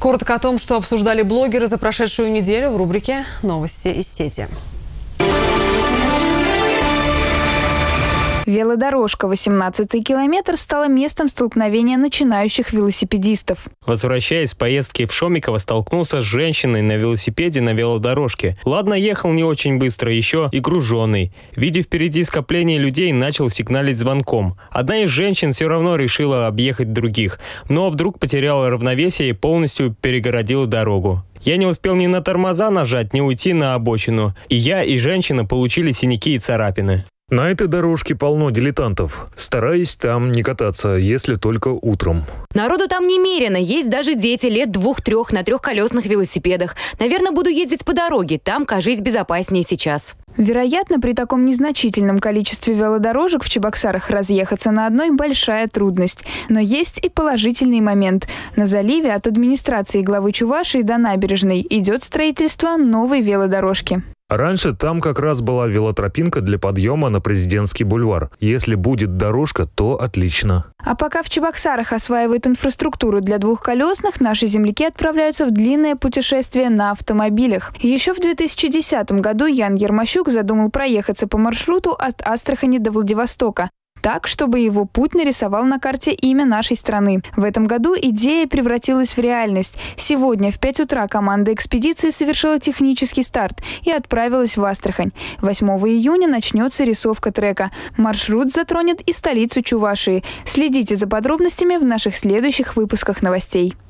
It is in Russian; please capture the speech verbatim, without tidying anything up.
Коротко о том, что обсуждали блогеры за прошедшую неделю в рубрике «Новости из сети». Велодорожка восемнадцатый километр стала местом столкновения начинающих велосипедистов. Возвращаясь с поездки в Шомиково, столкнулся с женщиной на велосипеде на велодорожке. Ладно, ехал не очень быстро, еще и груженный. Видя впереди скопление людей, начал сигналить звонком. Одна из женщин все равно решила объехать других, но вдруг потеряла равновесие и полностью перегородила дорогу. Я не успел ни на тормоза нажать, ни уйти на обочину. И я, и женщина получили синяки и царапины. На этой дорожке полно дилетантов. Стараюсь там не кататься, если только утром. Народу там немерено. Есть даже дети лет двух-трех на трехколесных велосипедах. Наверное, буду ездить по дороге. Там, кажись, безопаснее сейчас. Вероятно, при таком незначительном количестве велодорожек в Чебоксарах разъехаться на одной – большая трудность. Но есть и положительный момент. На заливе от администрации главы Чувашии до набережной идет строительство новой велодорожки. Раньше там как раз была велотропинка для подъема на Президентский бульвар. Если будет дорожка, то отлично. А пока в Чебоксарах осваивают инфраструктуру для двухколесных, наши земляки отправляются в длинное путешествие на автомобилях. Еще в две тысячи десятом году Ян Ермощук задумал проехаться по маршруту от Астрахани до Владивостока, так, чтобы его путь нарисовал на карте имя нашей страны. В этом году идея превратилась в реальность. Сегодня в пять утра команда экспедиции совершила технический старт и отправилась в Астрахань. восьмого июня начнется рисовка трека. Маршрут затронет и столицу Чувашии. Следите за подробностями в наших следующих выпусках новостей.